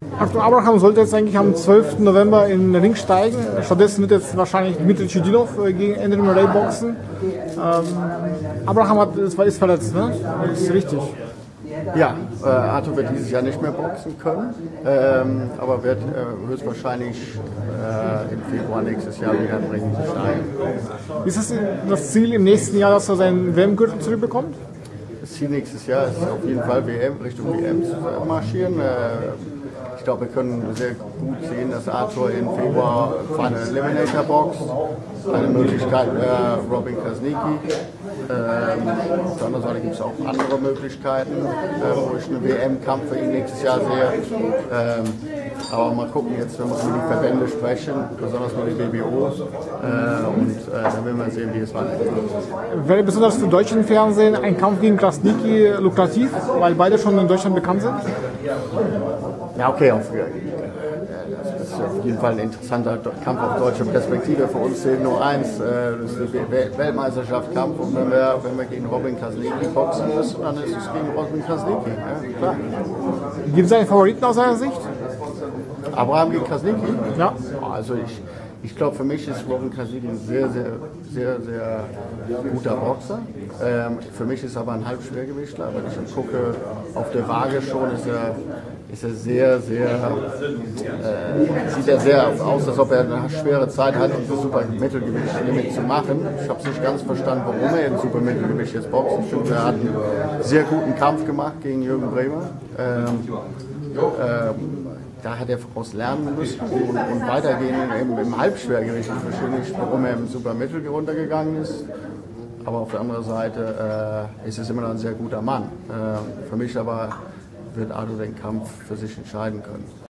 Artur Abraham sollte jetzt eigentlich am 12. November in den Ring steigen. Stattdessen wird jetzt wahrscheinlich Dmitry Chudinov gegen Andy Murray boxen. Abraham ist verletzt, ne? Das ist richtig. Ja, Artur wird dieses Jahr nicht mehr boxen können, aber wird höchstwahrscheinlich im Februar nächstes Jahr wieder im Ring steigen. Ist das Ziel im nächsten Jahr, dass er seinen WM-Gürtel zurückbekommt? Das Ziel nächstes Jahr ist auf jeden Fall Richtung WM zu marschieren. Ich glaube, wir können sehr gut sehen, dass Artur im Februar für eine Eliminator boxt. Eine Möglichkeit wäre Robin Krasniqi. Auf der anderen Seite gibt es auch andere Möglichkeiten, wo ich einen WM-Kampf für ihn nächstes Jahr sehe. Aber mal gucken, jetzt wenn wir über die Verbände sprechen, besonders mit den BBOs. Dann werden wir sehen, wie es weitergeht. Wäre besonders für deutschen Fernsehen ein Kampf gegen Krasniqi lukrativ, weil beide schon in Deutschland bekannt sind? Ja, okay, das ist auf jeden Fall ein interessanter Kampf auf deutscher Perspektive. Für uns zählt nur eins, das ist der Weltmeisterschaftskampf. Und wenn wir gegen Robin Krasniqi boxen müssen, dann ist es gegen Robin Krasniqi. Ja, klar. Gibt es einen Favoriten aus seiner Sicht? Abraham gegen Krasniqi? Ja. Also ich glaube, für mich ist Robin Krasniqi ein sehr guter Boxer. Für mich ist er aber ein Halbschwergewichtler. Wenn ich gucke, auf der Waage schon ist er sieht er sehr aus, als ob er eine schwere Zeit hat, dieses Supermittelgewicht-Limit zu machen. Ich habe es nicht ganz verstanden, warum er im Supermittelgewicht jetzt boxt. Ich finde, er hat einen sehr guten Kampf gemacht gegen Jürgen Bremer. Da hat er voraus lernen müssen und weitergehen im Halbschwergewicht. Ich verstehe nicht, warum er im Supermittel runtergegangen ist. Aber auf der anderen Seite ist es immer noch ein sehr guter Mann. Für mich aber wird Artur den Kampf für sich entscheiden können.